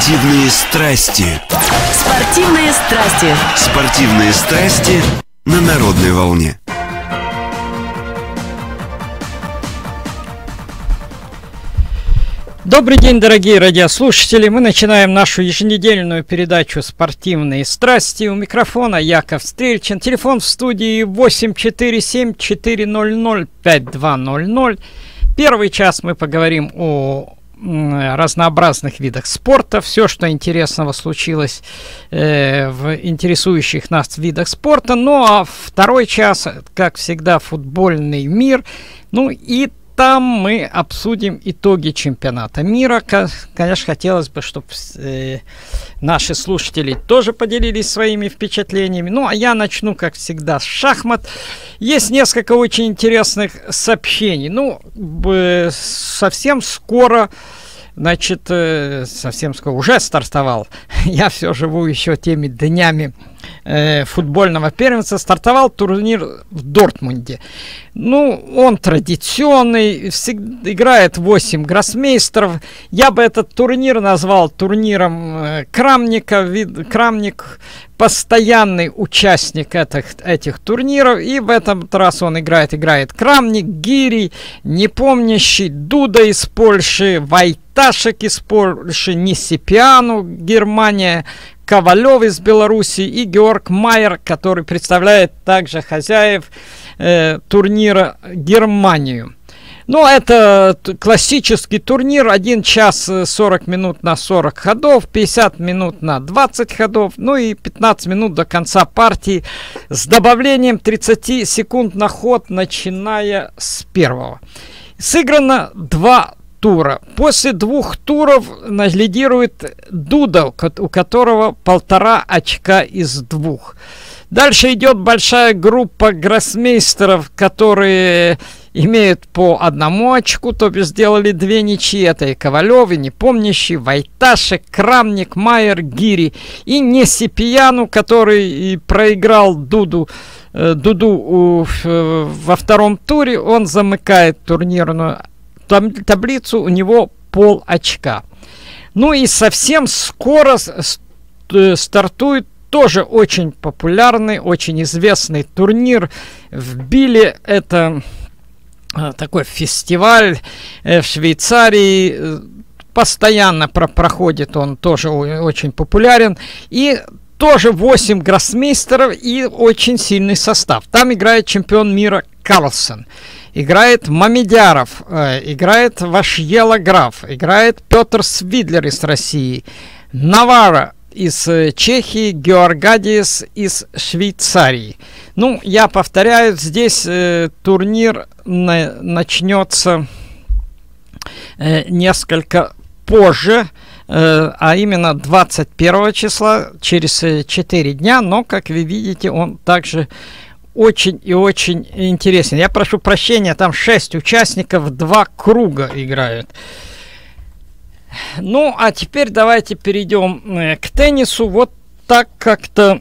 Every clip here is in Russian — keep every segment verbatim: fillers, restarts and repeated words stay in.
Спортивные страсти. Спортивные страсти. Спортивные страсти на народной волне. Добрый день, дорогие радиослушатели. Мы начинаем нашу еженедельную передачу «Спортивные страсти». У микрофона Яков Стрельчин. Телефон в студии восемь четыре семь четыре ноль ноль пять два ноль ноль. Первый час мы поговорим о разнообразных видах спорта, все, что интересного случилось э, в интересующих нас видах спорта. Ну а второй час, как всегда, футбольный мир. Ну и там мы обсудим итоги чемпионата мира. Конечно, хотелось бы, чтобы э, наши слушатели тоже поделились своими впечатлениями. Ну, а я начну, как всегда, с шахмат. Есть несколько очень интересных сообщений. Ну, э, совсем скоро, значит, э, совсем скоро уже стартовал. Я все живу еще теми днями э, футбольного первенства. Стартовал турнир в Дортмунде. Ну, он традиционный, всегда играет восемь гроссмейстеров. Я бы этот турнир назвал турниром э, Крамника. Вид, Крамник постоянный участник этих, этих турниров. И в этом раз он играет, играет Крамник, Гири, непомнящий, Дуда из Польши, Вайташек из Польши, Несипиану, Германия, Ковалев из Беларуси и Георг Майер, который представляет также хозяев э, турнира Германию. Ну, это классический турнир, один час сорок минут на сорок ходов, пятьдесят минут на двадцать ходов, ну и пятнадцать минут до конца партии с добавлением тридцати секунд на ход, начиная с первого. Сыграно два тура. После двух туров лидирует Дуда, у которого полтора очка из двух. Дальше идет большая группа гроссмейстеров, которые имеют по одному очку, то есть сделали две ничьи. Это и Ковалев, и Непомнящий, Вайташек, Крамник, Майер, Гири. И Несипиану, который проиграл Дуду, э, Дуду э, во втором туре. Он замыкает турнирную таблицу, у него пол очка. Ну и совсем скоро стартует тоже очень популярный, очень известный турнир в Биле. Это такой фестиваль в Швейцарии. Постоянно про проходит он, тоже очень популярен. И тоже восемь гроссмейстеров и очень сильный состав. Там играет чемпион мира Карлсон. Играет Мамедяров, э, играет Вашьела Граф, играет Петр Свидлер из России, Навара из э, Чехии, Георгадиес из Швейцарии. Ну, я повторяю, здесь э, турнир на, начнется э, несколько позже, э, а именно двадцать первого числа, через э, четыре дня, но, как вы видите, он также очень и очень интересен. Я прошу прощения, там шесть участников, два круга играют. Ну, а теперь давайте перейдем э, к теннису. Вот так как-то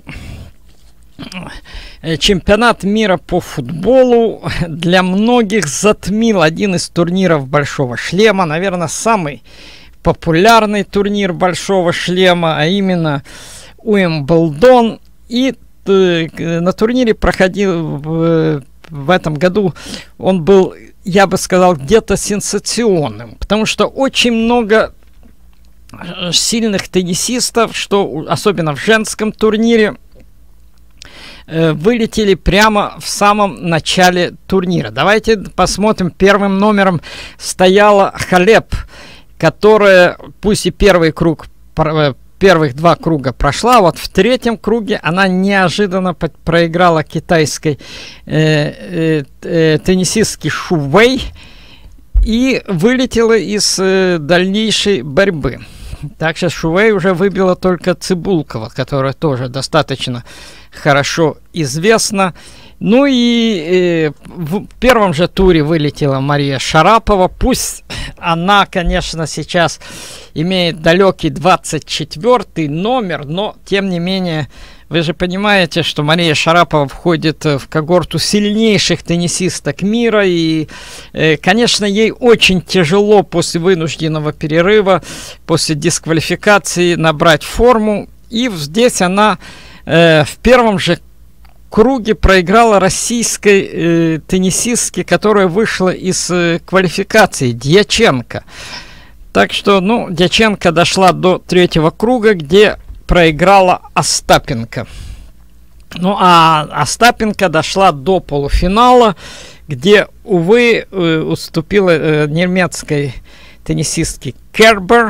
э, чемпионат мира по футболу для многих затмил один из турниров Большого шлема. Наверное, самый популярный турнир Большого шлема, а именно Уимблдон. И на турнире проходил в, в этом году, он был, я бы сказал, где-то сенсационным, потому что очень много сильных теннисистов, что особенно в женском турнире, э, вылетели прямо в самом начале турнира. Давайте посмотрим. Первым номером стояла Халеп, которая, пусть и первый круг первых два круга прошла, вот в третьем круге она неожиданно проиграла китайской э, э, э, теннисистке Шу Вэй и вылетела из э, дальнейшей борьбы. Также Шу Вэй уже выбила только Цыбулкова, которая тоже достаточно хорошо известна. Ну и э, в первом же туре вылетела Мария Шарапова. Пусть она, конечно, сейчас имеет далекий двадцать четвёртый номер, но, тем не менее, вы же понимаете, что Мария Шарапова входит в когорту сильнейших теннисисток мира. И, э, конечно, ей очень тяжело после вынужденного перерыва, после дисквалификации набрать форму. И здесь она э, в первом же круге проиграла российской э, теннисистке, которая вышла из э, квалификации, Дьяченко. Так что, ну, Дьяченко дошла до третьего круга, где проиграла Остапенко. Ну, а Остапенко дошла до полуфинала, где, увы, э, уступила э, немецкой теннисистке Кербер.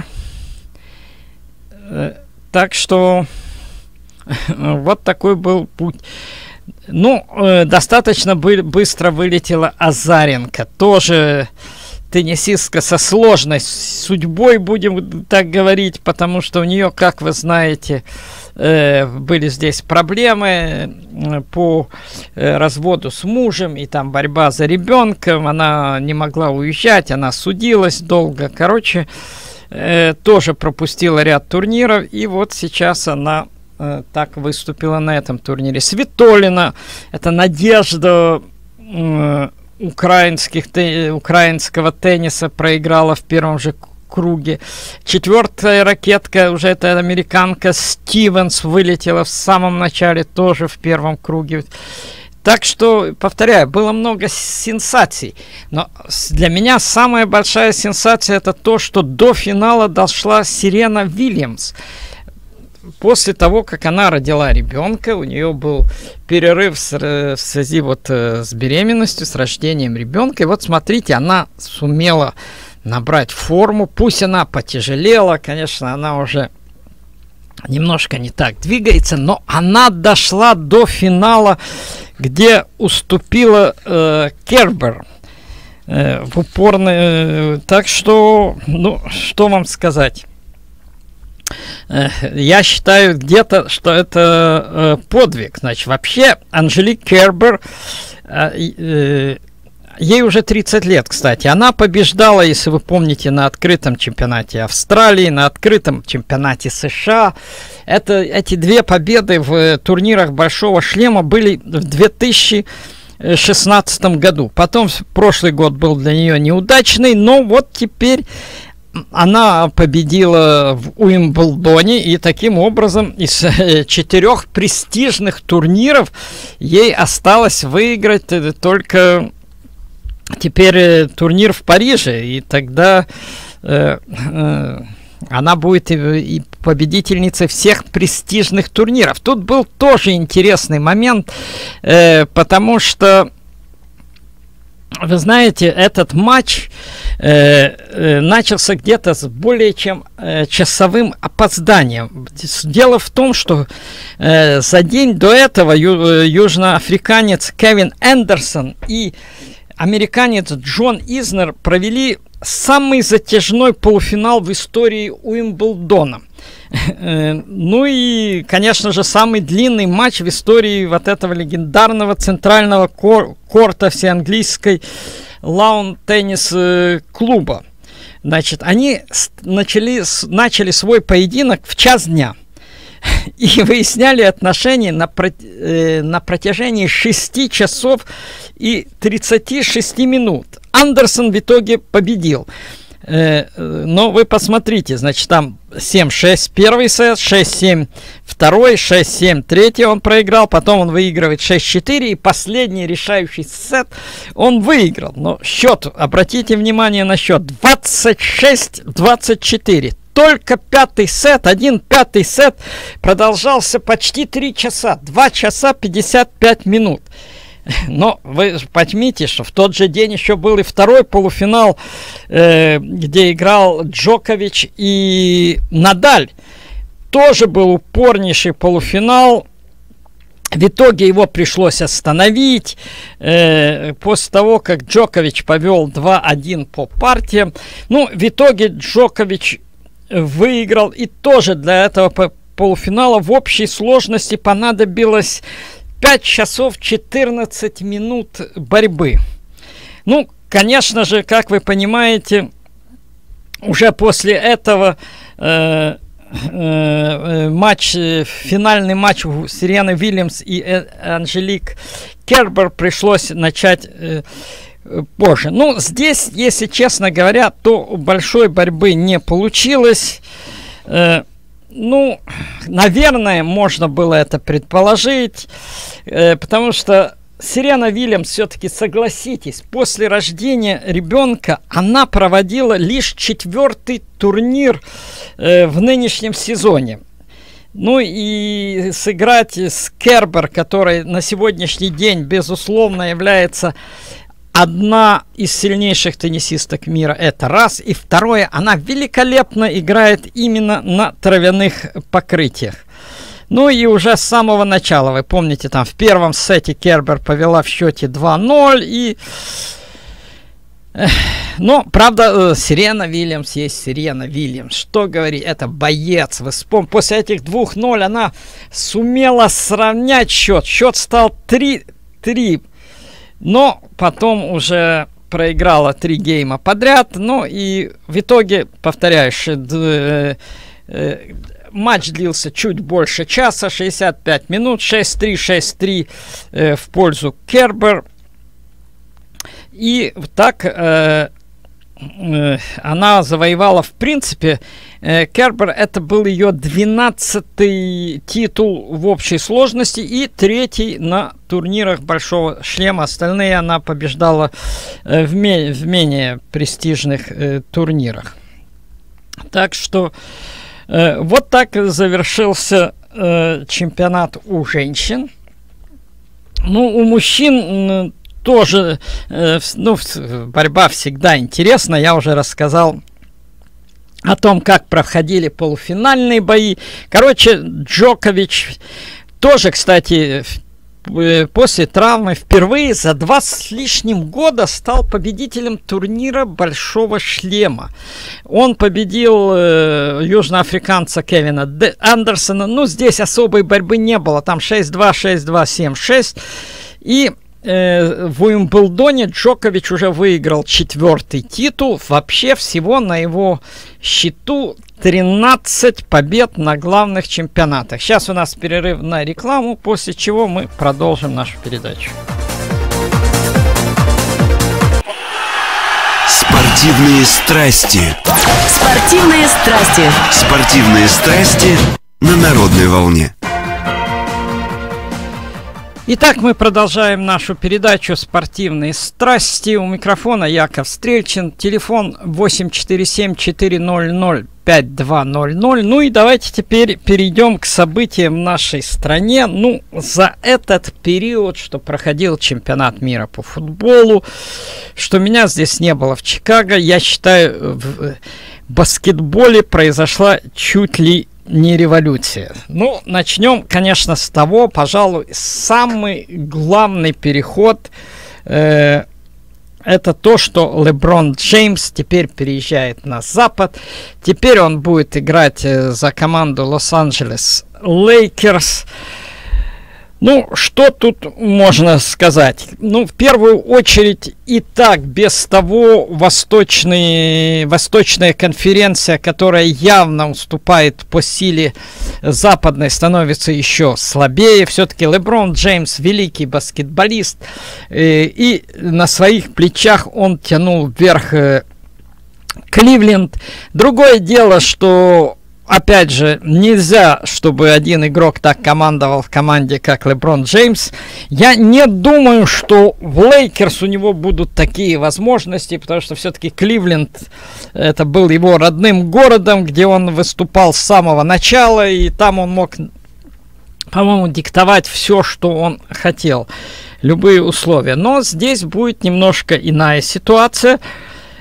Э, так что вот такой был путь. Ну, э, достаточно бы- быстро вылетела Азаренко. Тоже теннисистка со сложной судьбой, будем так говорить, потому что у нее, как вы знаете, э, были здесь проблемы э, по э, разводу с мужем, и там борьба за ребенком. Она не могла уезжать, она судилась долго. Короче, э, тоже пропустила ряд турниров, и вот сейчас она э, так выступила на этом турнире. Свитолина, это надежда э, украинских, те, украинского тенниса, проиграла в первом же круге. Четвертая ракетка, уже это американка Стивенс, вылетела в самом начале, тоже в первом круге. Так что, повторяю, было много сенсаций. Но для меня самая большая сенсация — это то, что до финала дошла Серена Вильямс. После того, как она родила ребенка, у нее был перерыв с, в связи вот с беременностью, с рождением ребенка. И вот смотрите, она сумела набрать форму. Пусть она потяжелела, конечно, она уже немножко не так двигается, но она дошла до финала, где уступила э, Кербер э, в упорной. Э, так что, ну, что вам сказать? Я считаю где-то, что это э, подвиг. Значит, вообще Анжелик Кербер, э, э, ей уже тридцать лет, кстати. Она побеждала, если вы помните, на открытом чемпионате Австралии, на открытом чемпионате США. Это, эти две победы в турнирах Большого шлема были в две тысячи шестнадцатом году. Потом прошлый год был для нее неудачный, но вот теперь она победила в Уимблдоне, и таким образом из э, четырех престижных турниров ей осталось выиграть э, только теперь э, турнир в Париже, и тогда э, э, она будет и, и победительницей всех престижных турниров. Тут был тоже интересный момент, э, потому что, вы знаете, этот матч э, э, начался где-то с более чем э, часовым опозданием. Дело в том, что э, за день до этого ю, южноафриканец Кевин Эндерсон и американец Джон Изнер провели самый затяжной полуфинал в истории Уимблдона. Ну и, конечно же, самый длинный матч в истории вот этого легендарного центрального кор- корта всеанглийской лаун-теннис-клуба. Значит, они начали, начали свой поединок в час дня и выясняли отношения на, про- э, на протяжении шести часов и тридцати шести минут. Андерсон в итоге победил. Но вы посмотрите, значит, там семь шесть первый сет, шесть семь второй, шесть семь третий он проиграл, потом он выигрывает шесть четыре, и последний решающий сет он выиграл. Но счет, обратите внимание на счет, двадцать шесть двадцать четыре. Только пятый сет, один пятый сет продолжался почти три часа, два часа пятьдесят пять минут. Но вы поймите, что в тот же день еще был и второй полуфинал, э, где играл Джокович и Надаль. Тоже был упорнейший полуфинал. В итоге его пришлось остановить э, после того, как Джокович повел два один по партиям. Ну, в итоге Джокович выиграл, и тоже для этого полуфинала в общей сложности понадобилось пять часов четырнадцать минут борьбы. Ну, конечно же, как вы понимаете, уже после этого э, э, матч, финальный матч Серены Вильямс и Анжелик Кербер пришлось начать э, позже. Ну, здесь, если честно говоря, то большой борьбы не получилось. Э, ну, наверное, можно было это предположить, э, потому что Серена Вильямс, все-таки согласитесь, после рождения ребенка она проводила лишь четвертый турнир э, в нынешнем сезоне. Ну и сыграть с Кербер, которая на сегодняшний день, безусловно, является одна из сильнейших теннисисток мира, это раз. И второе, она великолепно играет именно на травяных покрытиях. Ну и уже с самого начала, вы помните, там в первом сете Кербер повела в счете два ноль. И... Но, правда, Серена Вильямс есть Серена Вильямс. Что говорить, это боец. Вы вспомните, после этих двух ноль она сумела сравнять счет. Счет стал три три. Но потом уже проиграла три гейма подряд. Ну и в итоге, повторяешь, матч длился чуть больше часа, шестьдесят пять минут, шесть три, шесть три э, в пользу Кербер. И так э, э, она завоевала, в принципе, э, Кербер, это был ее двенадцатый титул в общей сложности и третий на турнирах Большого шлема. Остальные она побеждала э, в, ме- в менее престижных э, турнирах. Так что э, вот так завершился э, чемпионат у женщин. Ну, у мужчин тоже, э, ну, борьба всегда интересна. Я уже рассказал о том, как проходили полуфинальные бои. Короче, Джокович тоже, кстати, после травмы впервые за два с лишним года стал победителем турнира Большого шлема. Он победил э, южноафриканца Кевина Д- Андерсона. Ну, здесь особой борьбы не было. Там шесть два, шесть два, семь шесть. И э, в Уимблдоне Джокович уже выиграл четвертый титул. Вообще всего на его счету тринадцать побед на главных чемпионатах. Сейчас у нас перерыв на рекламу, после чего мы продолжим нашу передачу. Спортивные страсти. Спортивные страсти. Спортивные страсти на народной волне. Итак, мы продолжаем нашу передачу «Спортивные страсти». У микрофона Яков Стрельчин. Телефон восемь четыре семь четыре ноль ноль пять два ноль ноль. Ну и давайте теперь перейдем к событиям в нашей стране. Ну, за этот период, что проходил чемпионат мира по футболу, что меня здесь не было в Чикаго, я считаю, в баскетболе произошла чуть ли не революция. Ну, начнем, конечно, с того, пожалуй, самый главный переход э, это то, что Леброн Джеймс теперь переезжает на Запад. Теперь он будет играть э, за команду Лос-Анджелес Лейкерс. Ну, что тут можно сказать? Ну, в первую очередь, и так, без того, восточный, восточная конференция, которая явно уступает по силе западной, становится еще слабее. Все-таки Леброн Джеймс великий баскетболист, э, и на своих плечах он тянул вверх э, Кливленд. Другое дело, что опять же, нельзя, чтобы один игрок так командовал в команде, как Леброн Джеймс. Я не думаю, что в Лейкерс у него будут такие возможности, потому что все-таки Кливленд это был его родным городом, где он выступал с самого начала, и там он мог, по-моему, диктовать все, что он хотел, любые условия. Но здесь будет немножко иная ситуация.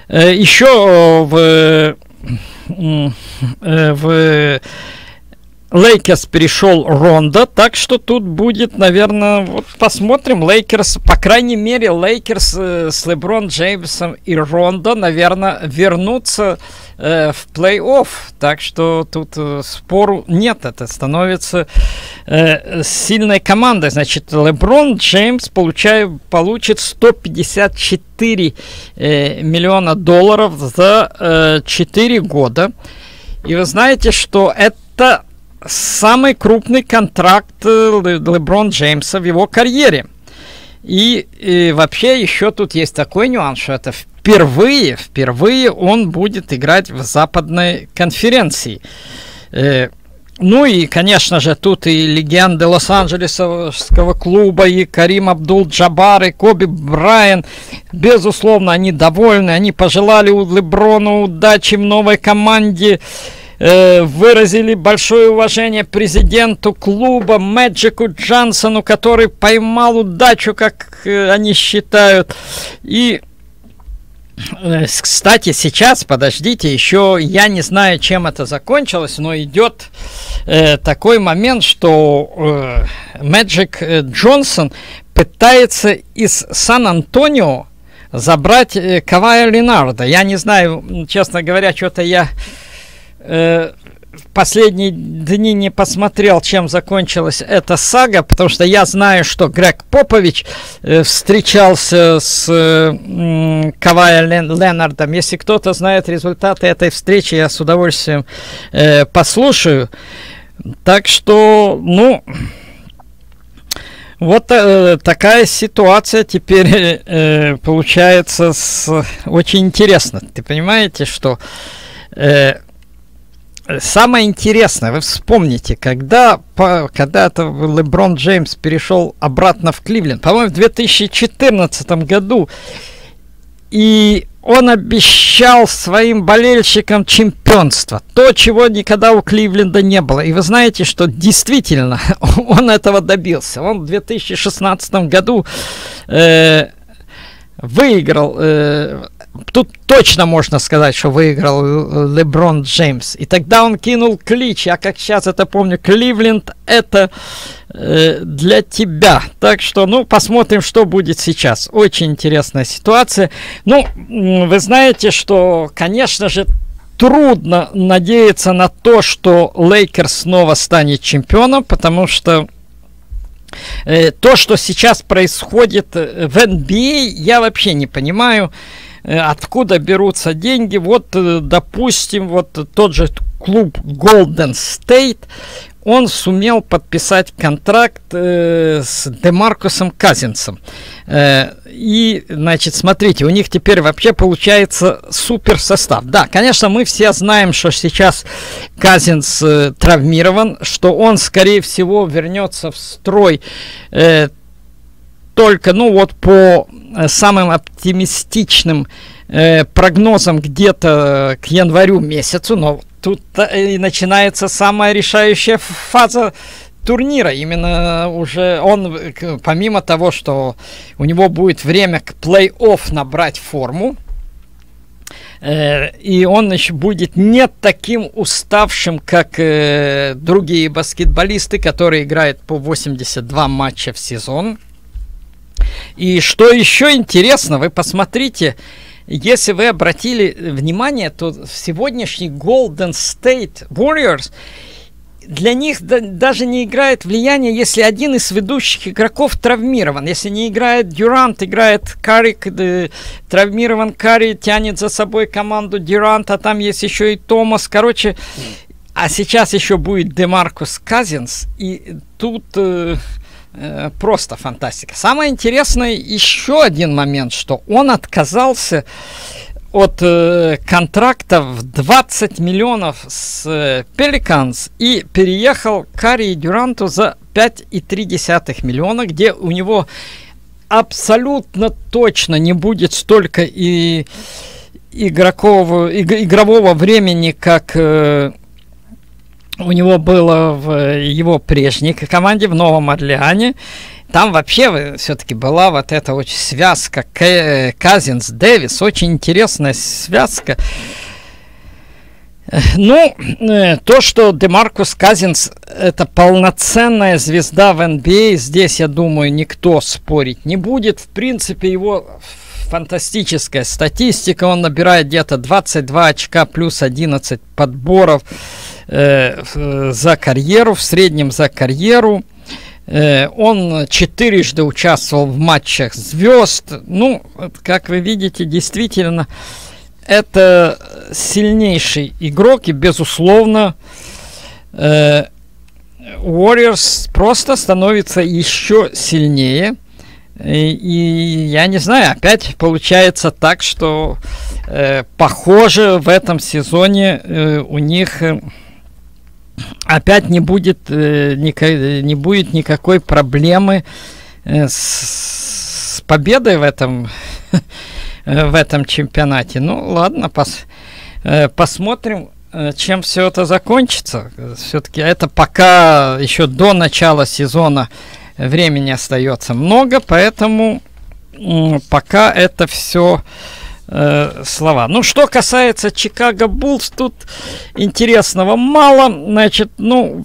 Еще в... в Лейкерс перешел Рондо, так что тут будет, наверное, вот посмотрим. Лейкерс, по крайней мере, Лейкерс э, с Леброн Джеймсом и Рондо, наверное, вернутся э, в плей-офф. Так что тут э, спору нет, это становится э, сильной командой. Значит, Леброн Джеймс получает, получит сто пятьдесят четыре э, миллиона долларов за э, четыре года. И вы знаете, что это самый крупный контракт Леброн Джеймса в его карьере. И, и вообще еще тут есть такой нюанс, что это впервые, впервые он будет играть в западной конференции. Э, ну и, конечно же, тут и легенды Лос-Анджелесского клуба, и Карим Абдул-Джаббар, и Коби Брайант. Безусловно, они довольны, они пожелали Леброну удачи в новой команде. Выразили большое уважение президенту клуба Мэджику Джонсону, который поймал удачу, как они считают. И, кстати, сейчас, подождите, еще я не знаю, чем это закончилось, но идет э, такой момент, что Мэджик э, Джонсон пытается из Сан-Антонио забрать э, Кавая Ленарда. Я не знаю, честно говоря, что-то я в последние дни не посмотрел, чем закончилась эта сага, потому что я знаю, что Грег Попович э, встречался с э, Кавай Лен- Ленардом. Если кто-то знает результаты этой встречи, я с удовольствием э, послушаю. Так что, ну, вот э, такая ситуация теперь э, получается с... очень интересно. Ты понимаете, что... Э, Самое интересное, вы вспомните, когда по, когда-то Леброн Джеймс перешел обратно в Кливленд, по-моему, в две тысячи четырнадцатом году, и он обещал своим болельщикам чемпионство, то, чего никогда у Кливленда не было. И вы знаете, что действительно он этого добился. Он в две тысячи шестнадцатом году э, выиграл... Э, Тут точно можно сказать, что выиграл Леброн Джеймс. И тогда он кинул клич. Я как сейчас это помню. Кливленд это э, для тебя. Так что, ну, посмотрим, что будет сейчас. Очень интересная ситуация. Ну, вы знаете, что, конечно же, трудно надеяться на то, что Лейкерс снова станет чемпионом, потому что э, то, что сейчас происходит в эн би эй, я вообще не понимаю. Откуда берутся деньги. Вот, допустим, вот тот же клуб Golden State, он сумел подписать контракт э, с Демаркусом Казинсом. Э, и, значит, смотрите, у них теперь вообще получается супер состав. Да, конечно, мы все знаем, что сейчас Казинс э, травмирован, что он, скорее всего, вернется в строй э, только, ну вот по э, самым оптимистичным э, прогнозам где-то к январю месяцу, но тут э, и начинается самая решающая фаза турнира. Именно уже он, помимо того, что у него будет время к плей-офф набрать форму, э, и он еще будет не таким уставшим, как э, другие баскетболисты, которые играют по восемьдесят два матча в сезон. И что еще интересно, вы посмотрите, если вы обратили внимание, то сегодняшний Golden State Warriors, для них да, даже не играет влияние, если один из ведущих игроков травмирован. Если не играет Дюрант, играет Карри, э, травмирован Карри, тянет за собой команду Дюрант, а там есть еще и Томас. Короче, а сейчас еще будет Демаркус Казинс, и тут... Э, Просто фантастика. Самое интересное еще один момент, что он отказался от э, контракта в двадцать миллионов с э, Pelicans и переехал к Карри и Дюранту за пять и три десятых миллиона, где у него абсолютно точно не будет столько и игрокового, иг, игрового времени, как... Э, у него было в его прежней команде в Новом Орлеане. Там вообще все-таки была вот эта очень связка Казинс-Дэвис. Очень интересная связка. Ну, то, что Демаркус Казинс это полноценная звезда в эн би эй, здесь, я думаю, никто спорить не будет. В принципе, его фантастическая статистика. Он набирает где-то двадцать два очка плюс одиннадцать подборов э, за карьеру, в среднем за карьеру. Э, он четырежды участвовал в матчах звезд. Ну, как вы видите, действительно... Это сильнейший игрок, и, безусловно, э, Warriors просто становится еще сильнее. И, и я не знаю, опять получается так, что, э, похоже, в этом сезоне э, у них э, опять не будет, э, ника- не будет никакой проблемы э, с, с победой в этом в этом чемпионате. Ну, ладно, пос, э, посмотрим, э, чем все это закончится. Все-таки это пока еще до начала сезона времени остается много, поэтому э, пока это все э, слова. Ну, что касается Чикаго Буллс, тут интересного мало. Значит, ну,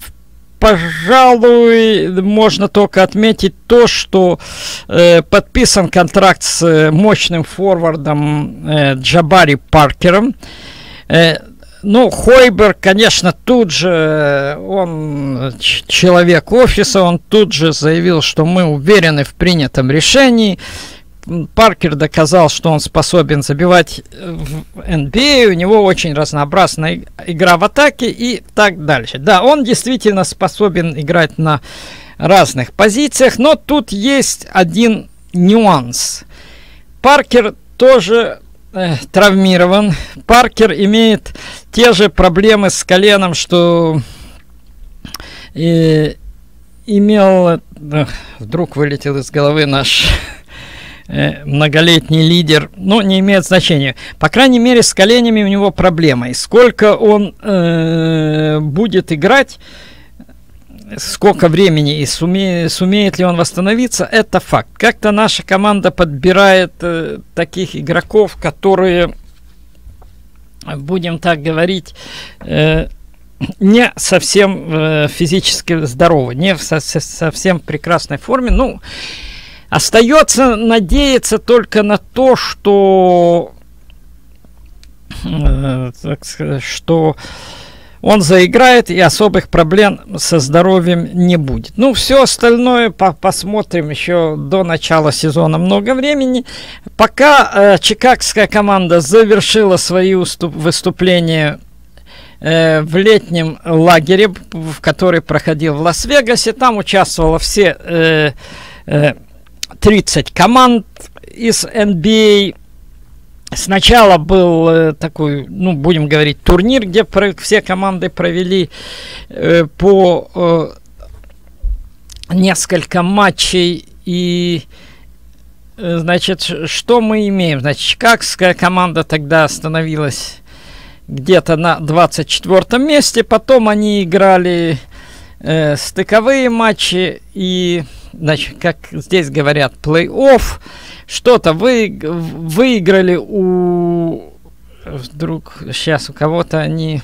пожалуй, можно только отметить то, что э, подписан контракт с э, мощным форвардом э, Джабари Паркером. Э, ну, Хойберг, конечно, тут же, он ч- человек офиса, он тут же заявил, что мы уверены в принятом решении. Паркер доказал, что он способен забивать в эн би эй, у него очень разнообразная игра в атаке и так дальше. Да, он действительно способен играть на разных позициях, но тут есть один нюанс. Паркер тоже э, травмирован. Паркер имеет те же проблемы с коленом, что э, имел... Э, вдруг вылетел из головы наш... многолетний лидер, ну, не имеет значения. По крайней мере, с коленями у него проблема. И сколько он э, будет играть, сколько времени и суме, сумеет ли он восстановиться, это факт. Как-то наша команда подбирает э, таких игроков, которые, будем так говорить, э, не совсем э, физически здоровы, не в со- совсем прекрасной форме. Ну, остается надеяться только на то, что, э, так сказать, что он заиграет и особых проблем со здоровьем не будет. Ну, все остальное по- посмотрим еще до начала сезона, много времени. Пока э, чикагская команда завершила свои уступ- выступления э, в летнем лагере, в который проходил в Лас-Вегасе. Там участвовало все... Э, э, тридцать команд из эн би эй. Сначала был э, такой, ну, будем говорить, турнир, где про- все команды провели э, по э, несколько матчей. И, э, значит, что мы имеем? Значит, чикагская команда тогда остановилась где-то на двадцать четвёртом месте. Потом они играли э, стыковые матчи и... Значит, как здесь говорят, плей-офф, что-то вы, выиграли у... Вдруг сейчас у кого-то они...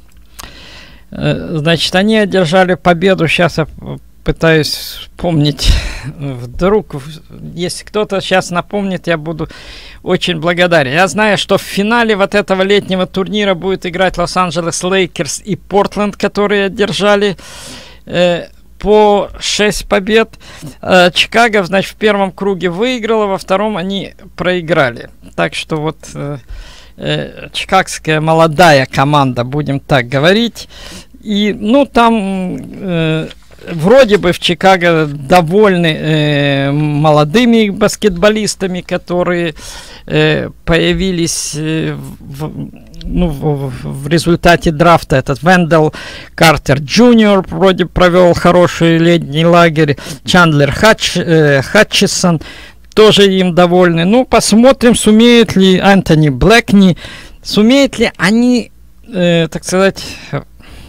Значит, они одержали победу. Сейчас я пытаюсь вспомнить. Вдруг, если кто-то сейчас напомнит, я буду очень благодарен. Я знаю, что в финале вот этого летнего турнира будет играть Лос-Анджелес Лейкерс и Портленд, которые одержали... Э, по шесть побед. Э, Чикаго, значит, в первом круге выиграла, во втором они проиграли. Так что вот э, э, чикагская молодая команда, будем так говорить. И, ну, там э, вроде бы в Чикаго довольны э, молодыми баскетболистами, которые э, появились э, в, ну, в, в результате драфта. Этот Вендел Картер Джуниор вроде провел хороший летний лагерь. Чандлер Хатч, э, Хатчисон тоже им довольны. Ну, посмотрим, сумеют ли Антони Блэкни, сумеют ли они, э, так сказать,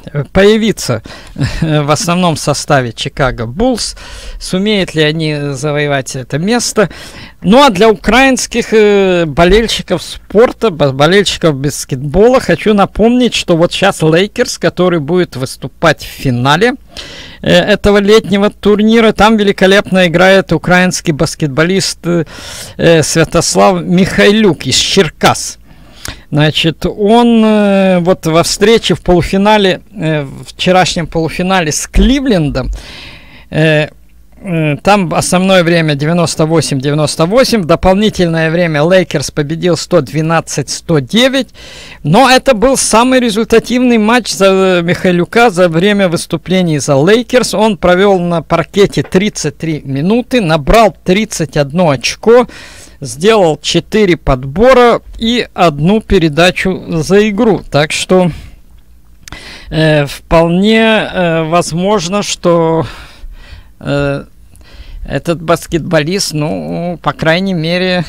появиться в основном составе Чикаго Буллс. Сумеют ли они завоевать это место? Ну а для украинских э, болельщиков спорта, болельщиков баскетбола хочу напомнить, что вот сейчас Лейкерс, который будет выступать в финале э, этого летнего турнира, там великолепно играет украинский баскетболист э, Святослав Михайлюк из Черкас. Значит, он э, вот во встрече в полуфинале, э, в вчерашнем полуфинале с Кливлендом, э, э, там основное время девяносто восемь девяносто восемь, дополнительное время Лейкерс победил сто двенадцать сто девять, но это был самый результативный матч за Михайлюка за время выступлений за Лейкерс. Он провел на паркете тридцать три минуты, набрал тридцать одно очко, сделал четыре подбора и одну передачу за игру. Так что э, вполне э, возможно, что э, этот баскетболист, ну, по крайней мере,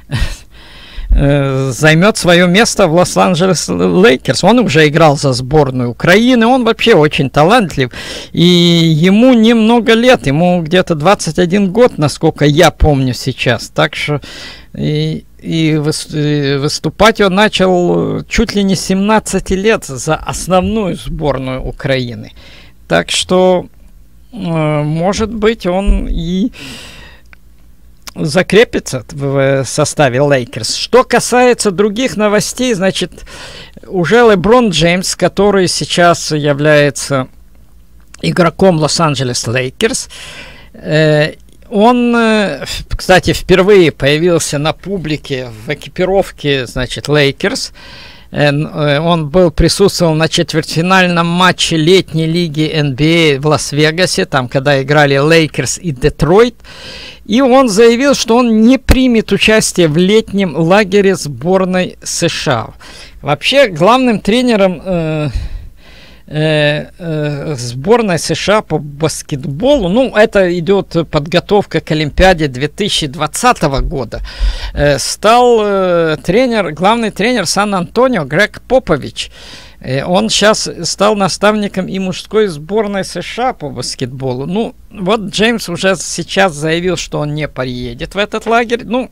э, займет свое место в Лос-Анджелес Лейкерс. Он уже играл за сборную Украины, он вообще очень талантлив, и ему немного лет, ему где-то двадцать один год, насколько я помню сейчас. Так что и, и выступать он начал чуть ли не с семнадцати лет за основную сборную Украины. Так что, э, может быть, он и закрепится в составе Лейкерс. Что касается других новостей, значит, уже Леброн Джеймс, который сейчас является игроком Лос-Анджелес Лейкерс, э, он, э, кстати, впервые появился на публике в экипировке, значит, Лейкерс. Он был, присутствовал на четвертьфинальном матче летней лиги эн би эй в Лас-Вегасе, там, когда играли Лейкерс и Детройт. И он заявил, что он не примет участие в летнем лагере сборной США. Вообще, главным тренером э, э, э, сборной США по баскетболу, ну, это идет подготовка к Олимпиаде две тысячи двадцатого года, э, стал э, тренер, главный тренер Сан-Антонио Грег Попович. Э, он сейчас стал наставником и мужской сборной США по баскетболу. Ну, вот Джеймс уже сейчас заявил, что он не приедет в этот лагерь. Ну,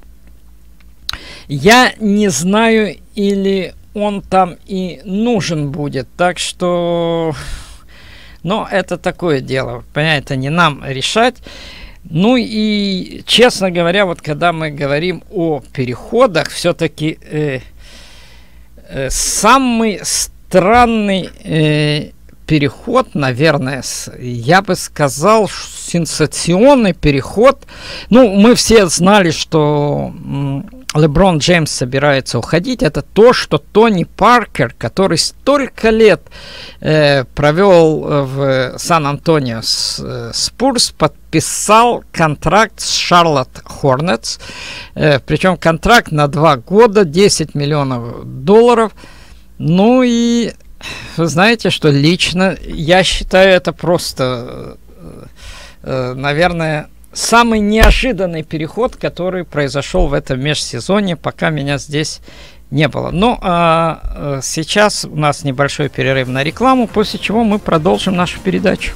я не знаю, или он там и нужен будет. Так что, но это такое дело, понимаете, не нам решать. Ну и, честно говоря, вот когда мы говорим о переходах, все-таки э, э, самый странный э, переход, наверное, с, я бы сказал, сенсационный переход. Ну, мы все знали, что м, Леброн Джеймс собирается уходить. Это то, что Тони Паркер, который столько лет э, провел в Сан-Антонио с Спурс, подписал контракт с Шарлотт Хорнетс. Э, причем контракт на два года, десять миллионов долларов. Ну и вы знаете, что лично я считаю это просто, э, наверное, самый неожиданный переход, который произошел в этом межсезонье, пока меня здесь не было. Ну, а э, сейчас у нас небольшой перерыв на рекламу, после чего мы продолжим нашу передачу.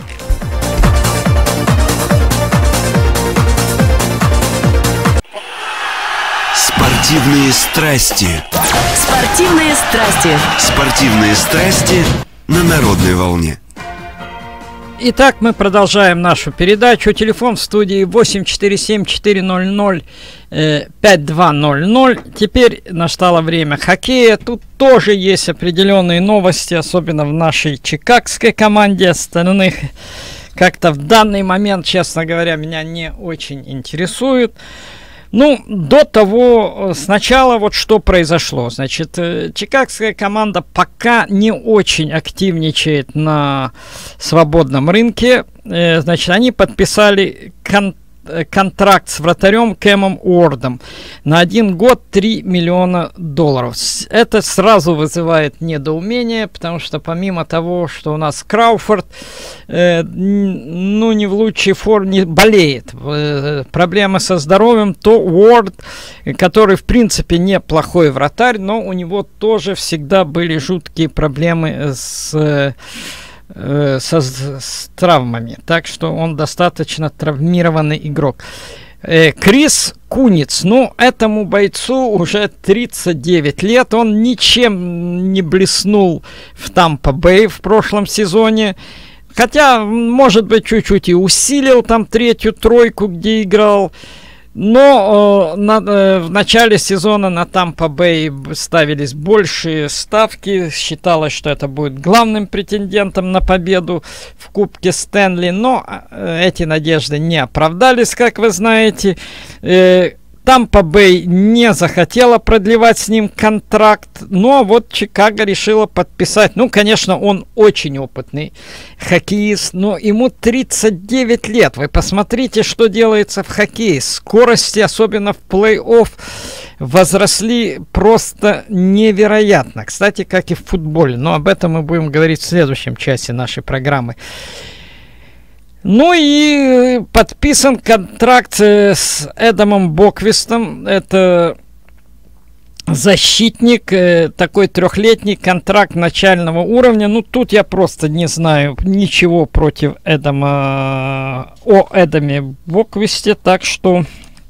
Спортивные страсти. Спортивные страсти. Спортивные страсти на народной волне. Итак, мы продолжаем нашу передачу. Телефон в студии восемь четыре семь четыре ноль ноль пять два ноль ноль. Теперь настало время хоккея. Тут тоже есть определенные новости, особенно в нашей чикагской команде. Остальных как-то в данный момент, честно говоря, меня не очень интересует. Ну, до того, сначала вот что произошло. Значит, чикагская команда пока не очень активничает на свободном рынке. Значит, они подписали кон- контракт с вратарем Кэмом Уордом на один год три миллиона долларов. Это сразу вызывает недоумение, потому что помимо того, что у нас Крауфорд, э, ну, не в лучшей форме, болеет, э, проблемы со здоровьем, то Уорд, который, в принципе, неплохой вратарь, но у него тоже всегда были жуткие проблемы с... Э, Со, с травмами, так что он достаточно травмированный игрок. Э, Крис Куниц, ну, этому бойцу уже тридцать девять лет, он ничем не блеснул в Тампа-Бэй в прошлом сезоне, хотя, может быть, чуть-чуть и усилил там третью тройку, где играл. Но э, на, э, в начале сезона на Тампа-Бэй ставились большие ставки. Считалось, что это будет главным претендентом на победу в Кубке Стэнли. Но э, эти надежды не оправдались, как вы знаете. Э, Тампа-Бэй не захотела продлевать с ним контракт, но вот Чикаго решила подписать. Ну, конечно, он очень опытный хоккеист, но ему тридцать девять лет. Вы посмотрите, что делается в хоккее. Скорости, особенно в плей-офф, возросли просто невероятно. Кстати, как и в футболе. Но об этом мы будем говорить в следующем часе нашей программы. Ну и подписан контракт с Эдамом Боквистом. Это защитник, такой трехлетний контракт начального уровня. Ну, тут я просто не знаю ничего против Эдама, о Эдаме Боквисте, так что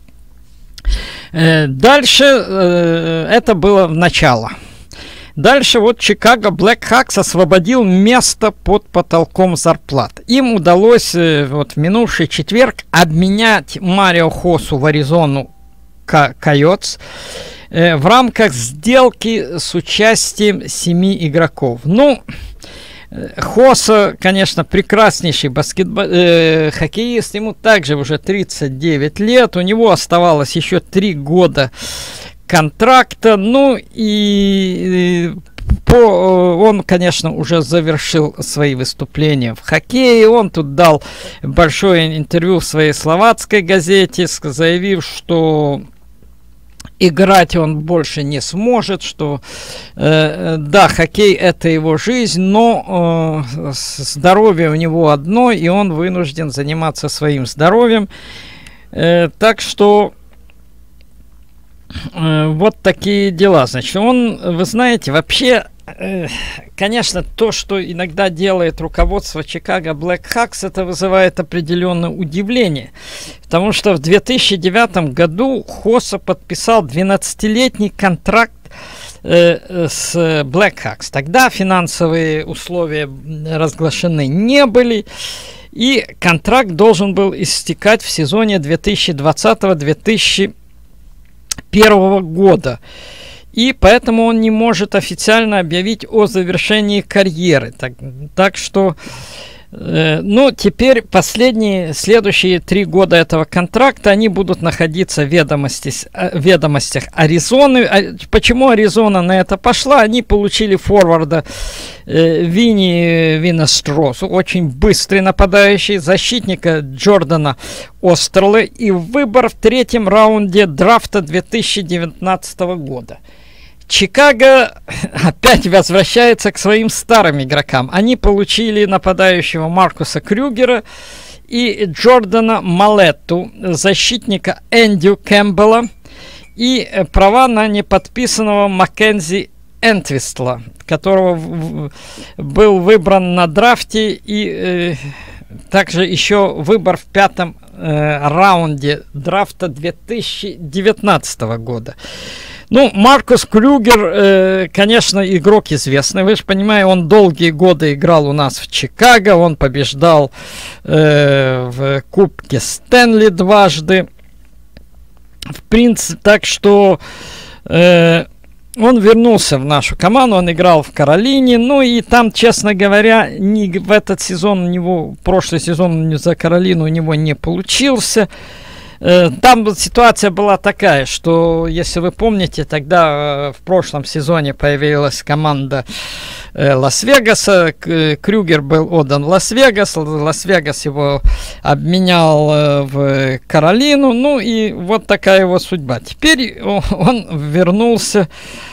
э, дальше э, это было в начало. Дальше вот Чикаго Блэкхакс освободил место под потолком зарплат. Им удалось э, вот в минувший четверг обменять Марио Хосу в Аризону Койотс э, в рамках сделки с участием семи игроков. Ну, э, Хоса, конечно, прекраснейший баскетбол, э, хоккеист. Ему также уже тридцать девять лет. У него оставалось еще три года контракта, ну и по, он, конечно, уже завершил свои выступления в хоккее. Он тут дал большое интервью в своей словацкой газете, заявив, что играть он больше не сможет, что э, да, хоккей это его жизнь, но э, здоровье у него одно, и он вынужден заниматься своим здоровьем. Э, так что вот такие дела. Значит, он, вы знаете, вообще, э, конечно, то, что иногда делает руководство Чикаго Блэкхакс, это вызывает определенное удивление. Потому что в две тысячи девятом году Хоса подписал двенадцатилетний контракт э, с Блэкхакс. Тогда финансовые условия разглашены не были. И контракт должен был истекать в сезоне две тысячи двадцатого — две тысячи первого года. И поэтому он не может официально объявить о завершении карьеры. Так, так что, э, ну, теперь последние, следующие три года этого контракта, они будут находиться в ведомости, в ведомостях Аризоны. А почему Аризона на это пошла? Они получили форварда э, Винни Винестросу, очень быстрый нападающий, защитника Джордана Остерлы и выбор в третьем раунде драфта две тысячи девятнадцатого года. Чикаго опять возвращается к своим старым игрокам. Они получили нападающего Маркуса Крюгера и Джордана Малетту, защитника Энди Кэмпбелла и права на неподписанного Маккензи Энтвистла, которого в, в, был выбран на драфте, и э, также еще выбор в пятом э, раунде драфта две тысячи девятнадцатого года. Ну, Маркус Крюгер, э, конечно, игрок известный. Вы же понимаете, он долгие годы играл у нас в Чикаго. Он побеждал э, в Кубке Стэнли дважды. В принципе, так что э, он вернулся в нашу команду. Он играл в Каролине. Ну и там, честно говоря, не, в этот сезон у него, прошлый сезон за Каролину у него не получился. Там ситуация была такая, что, если вы помните, тогда в прошлом сезоне появилась команда Лас-Вегаса. Крюгер был отдан в Лас-Вегас. Лас-Вегас его обменял в Каролину. Ну и вот такая его судьба. Теперь он вернулся...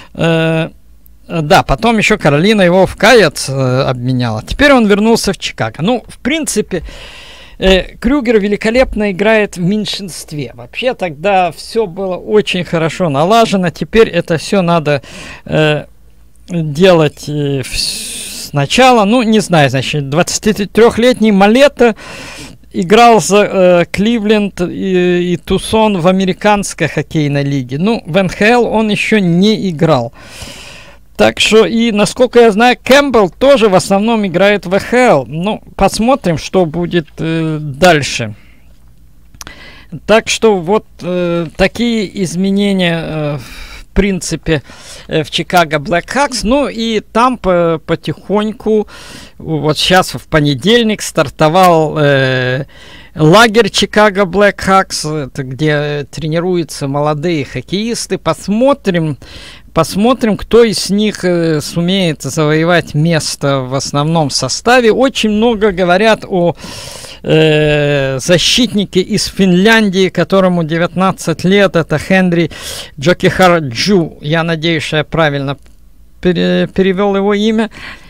Да, потом еще Каролина его в Кайетс обменяла. Теперь он вернулся в Чикаго. Ну, в принципе... Крюгер великолепно играет в меньшинстве. Вообще тогда все было очень хорошо налажено. Теперь это все надо э, делать э, сначала. Ну, не знаю, значит, двадцатитрёхлетний Малета играл за э, Кливленд и, и Тусон в американской хоккейной лиге. Ну, в эн ха эл он еще не играл. Так что, и, насколько я знаю, Кэмпбелл тоже в основном играет в эй ха эл. Ну, посмотрим, что будет э, дальше. Так что, вот э, такие изменения, э, в принципе, э, в Чикаго Блэкхакс. Ну, и там по потихоньку, вот сейчас в понедельник стартовал... Э, лагерь Чикаго Блэкхакс, где тренируются молодые хоккеисты. Посмотрим, посмотрим, кто из них э, сумеет завоевать место в основном составе. Очень много говорят о э, защитнике из Финляндии, которому девятнадцать лет. Это Хенри Джокихарджу. Я надеюсь, что я правильно пере перевел его имя.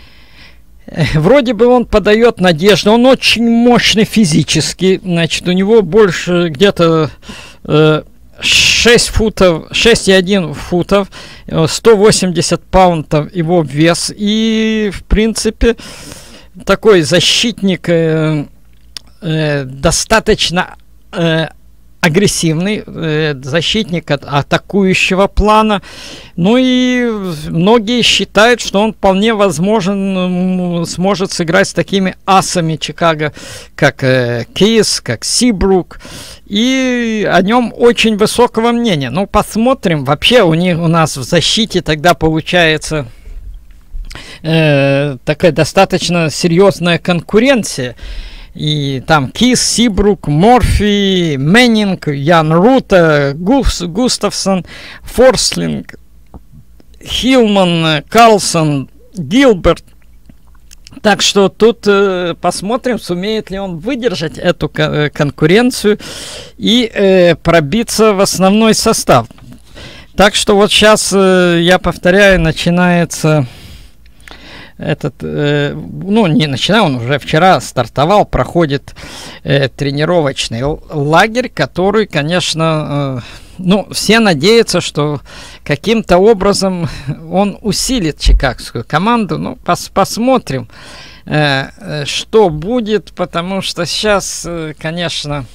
Вроде бы он подает надежду, он очень мощный физически, значит, у него больше где-то э, шесть футов, шесть и один футов, сто восемьдесят паунтов его вес, и, в принципе, такой защитник э, э, достаточно э, агрессивный, э, защитник от, атакующего плана. Ну и многие считают, что он вполне возможен сможет сыграть с такими асами Чикаго, как э, Кейс, как Сибрук. И о нем очень высокого мнения. Ну, посмотрим. Вообще у них у нас в защите тогда получается э, такая достаточно серьезная конкуренция. И там Кис, Сибрук, Морфи, Мэннинг, Ян Рута, Гус, Густавсон, Форслинг, Хилман, Карлсон, Гилберт. Так что тут э, посмотрим, сумеет ли он выдержать эту кон- конкуренцию и э, пробиться в основной состав. Так что вот сейчас, э, я повторяю, начинается... Этот, э, ну, не начинаю, он уже вчера стартовал, проходит э, тренировочный лагерь, который, конечно, э, ну, все надеются, что каким-то образом он усилит чикагскую команду. Ну, пос посмотрим, э, что будет, потому что сейчас, э, конечно,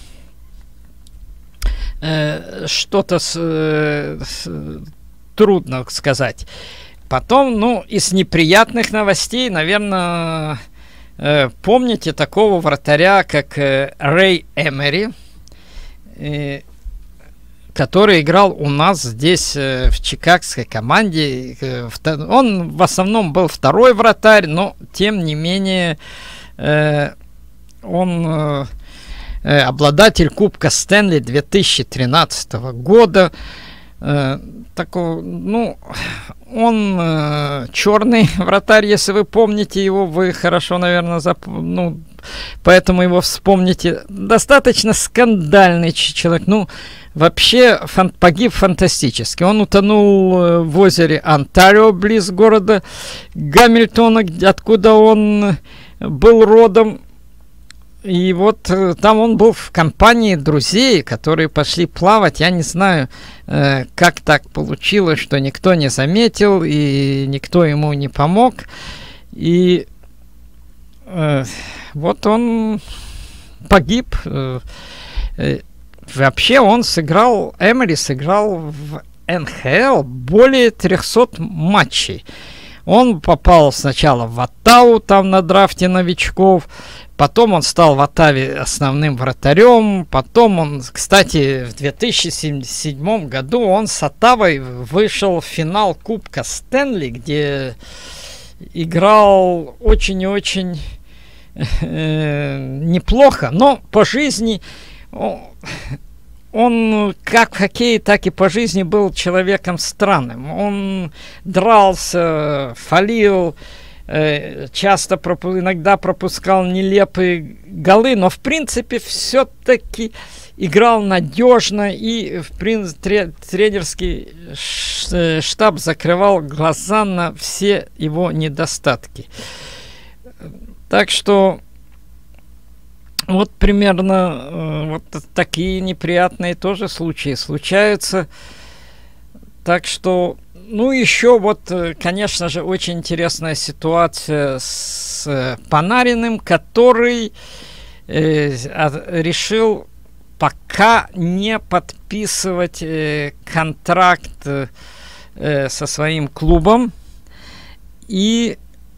э, что-то с, э, с, трудно сказать. Потом, ну, из неприятных новостей, наверное, э, помните такого вратаря, как э, Рэй Эмери, э, который играл у нас здесь э, в чикагской команде. Э, он в основном был второй вратарь, но, тем не менее, э, он э, э, обладатель Кубка Стэнли две тысячи тринадцатого года. Э, такого, ну... Он э, черный вратарь, если вы помните его, вы хорошо, наверное, зап... ну, поэтому его вспомните. Достаточно скандальный человек. Ну, вообще фан... погиб фантастически. Он утонул э, в озере Онтарио, близ города Гамильтона, откуда он был родом. И вот э, там он был в компании друзей, которые пошли плавать. Я не знаю, э, как так получилось, что никто не заметил и никто ему не помог. И э, вот он погиб. Э, э, вообще он сыграл, Эмери сыграл в эн ха эл более трехсот матчей. Он попал сначала в Оттаву, там на драфте новичков. Потом он стал в Оттаве основным вратарем. Потом он, кстати, в две тысячи седьмом году он с Оттавой вышел в финал Кубка Стэнли, где играл очень и очень э, неплохо. Но по жизни... О, он как в хоккее, так и по жизни был человеком странным. Он дрался, фалил, часто пропу- иногда пропускал нелепые голы, но в принципе все-таки играл надежно, и в принципе тренерский штаб закрывал глаза на все его недостатки. Так что вот примерно вот такие неприятные тоже случаи случаются. Так что, ну, еще вот, конечно же, очень интересная ситуация с Панариным, который э, решил пока не подписывать э, контракт э, со своим клубом. И,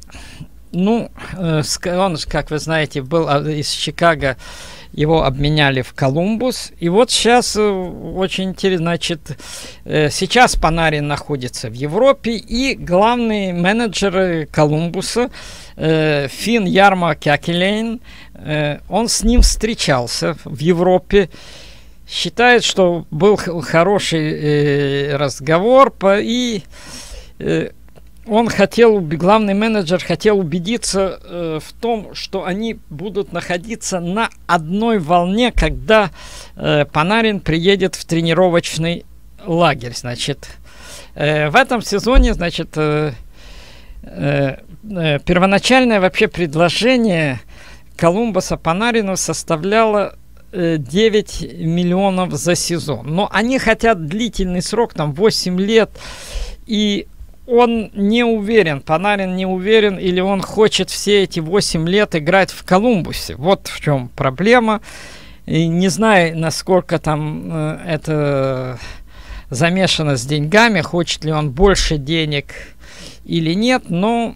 ну, э, он, как вы знаете, был из Чикаго, его обменяли в Колумбус. И вот сейчас э, очень интересно, значит, э, сейчас Панарин находится в Европе, и главный менеджер Колумбуса, э, Финн Ярмо Кекелейн, э, он с ним встречался в Европе. Считает, что был хороший э, разговор, по, и э, он хотел, главный менеджер хотел убедиться э, в том, что они будут находиться на одной волне, когда э, Панарин приедет в тренировочный лагерь. Значит, э, в этом сезоне, значит, э, э, э, первоначальное вообще предложение Колумбуса Панарину составляло э, девять миллионов за сезон. Но они хотят длительный срок, там восемь лет, и он не уверен, Панарин не уверен, или он хочет все эти восемь лет играть в Колумбусе. Вот в чем проблема. И не знаю, насколько там э, это замешано с деньгами, хочет ли он больше денег или нет, но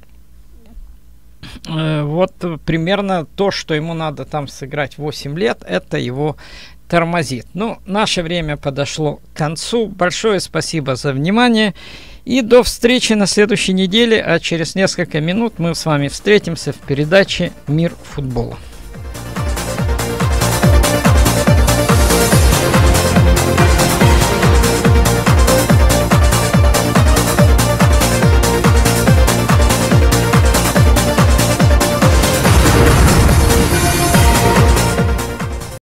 э, вот примерно то, что ему надо там сыграть восемь лет, это его тормозит. Ну, наше время подошло к концу. Большое спасибо за внимание. И до встречи на следующей неделе, а через несколько минут мы с вами встретимся в передаче «Мир футбола».